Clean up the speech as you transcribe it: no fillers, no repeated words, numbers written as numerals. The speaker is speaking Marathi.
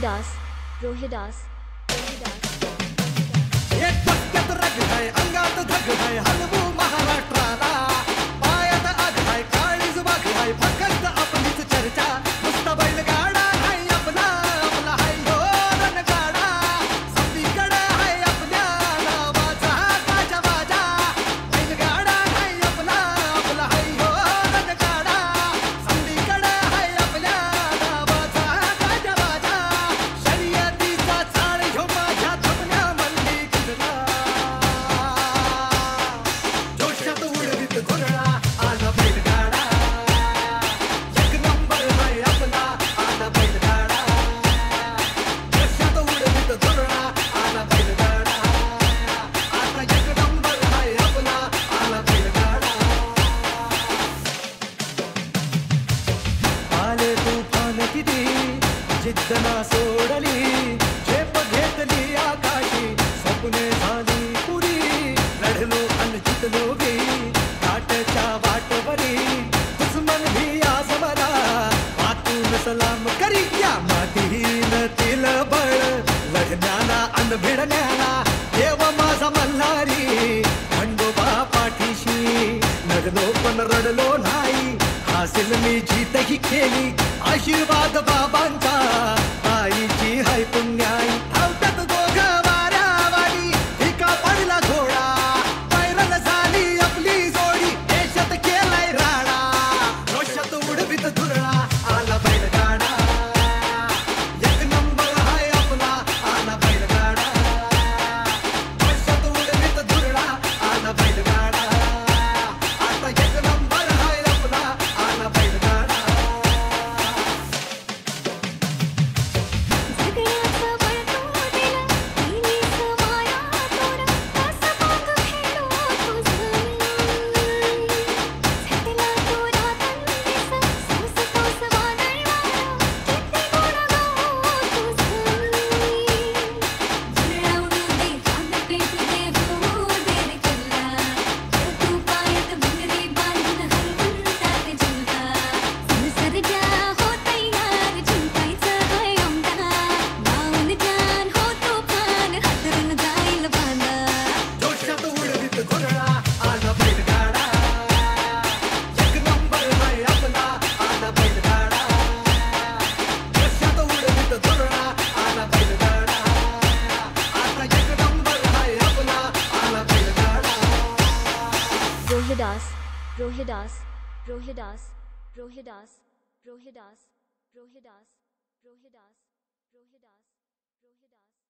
रोहिदास रोहिदास रोहिदास एक डोक्यात रग आहे अंगात धग आहे हलवू महाराष्ट्राला पायात आग आहे काळीज वाघ आहे फक्त आपलीच चर्चा नुसता बैलगाडा नाही आपला आपला हाय हो रणगाडा सगळीकडे आहे आपल्या नावाचा गाजा बाजा बैलगाडा नाही आपला आपला हाय हो रणगाडा सगळीकडे आहे आपल्या नावाचा गाजा बाजा शर्यतीचा चाळ ह्यो माझ्या थपल्या मंदी किल्ला जोशात उडवीत घोरळा आला बैलगाडा एक नंबर हाय आपला आला बैलगाडा जोशात उडवीत घोरळा आला बैलगाडा आता एक नंबर हाय आपला आला बैलगाडा आले तुफान किती जिद्द ना सोडली झेप घेतली आकाशी स्वप्ने झाली पुरी लढलो अन जितलो गे काटच्या वाटवरी दुश्मन भी आज मला मातून सलाम करी या मातीन तिल बळ लढण्याला अन भिडण्याला देव माझा मल्हारी खंडोबा पाठीशी लढलो पण रडलो नाही हासिल मी जीत ही केली आशीर्वाद बाबांचा आईची हाय पुण्याई धावतात दोघं वाऱ्यावाडी एका पडला घोडा पैरल झाली आपली जोडी देशात केलाय राडा रोषात उडवीत धुरळा आला बैलगाडा एक नंबर हाय आपला आला बैलगाडा रोषात उडवीत धुरळा आला बैलगाडा आता एक नंबर हाय आपला आला बैलगाडा सगळ्याचं बळ तू दिलं तिनीच माया तोड कसं पांग खेळू तुझं झटला तोरा तंदीस सूस तोस वादळ वारं किती गोड गाऊ तुझं जुळवून दे रान पेट दे भू दे रे किल्ला तू पायात भिंगरी बांधून हलवून टाक झुलका सरजा हो तयार जिंकायचं हाय आमदार माऊन जान हो तुफान हादरून जाईल बांधा जोशात उडवीत घोरळा आला बैलगाडा एक नंबर हाय आपला आला बैलगाडा जोशात उडवीत घोरळा आला बैलगाडा आता एक नंबर हाय आपला आला बैलगाडा रोहिदास रोहिदास रोहिदास रोहिदास रोहिदास रोहिदास रोहिदास रोहिदास रोहिदास